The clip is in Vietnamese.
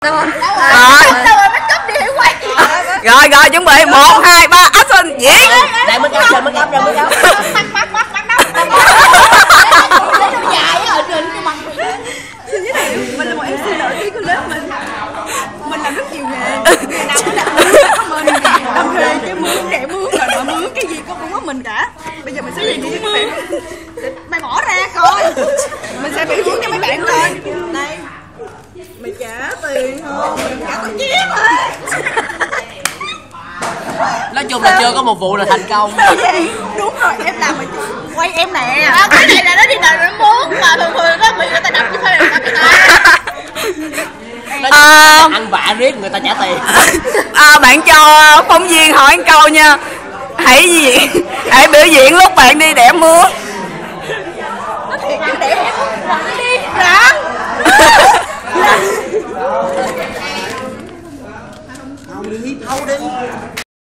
Rồi rồi chuẩn bị 1, 2, 3 action diễn. Đây mới gấp, mới gấp, mới gấp. Mình là một MC nổi tiếng của lớp mình. Mình làm rất nhiều nghề. Nghề nào cũng làm mướn, mình làm thuê cái mướn, đẻ mướn, rồi nọ mướn cái gì cũng có mình cả. Bây giờ mình sẽ biểu diễn cho các bạn. Mày bỏ ra coi. Mình sẽ biểu diễn cho mấy bạn thôi. Đây. Mày trả tiền không? Mày trả tao chém thôi. Nói chung là chưa có một vụ nào thành công. Đúng rồi, em làm mà quay em nè. Cái này là nó đi đòi nó muốn mà thường thường nó bị người ta đập chứ không phải là người ta. Ăn vạ riết người ta trả tiền. Bạn cho phóng viên hỏi một câu nha. Hãy biểu diễn lúc bạn đi đẻ mướn. Nó thiệt chứ đẻ mướn đi. Dạ. Thâu đi.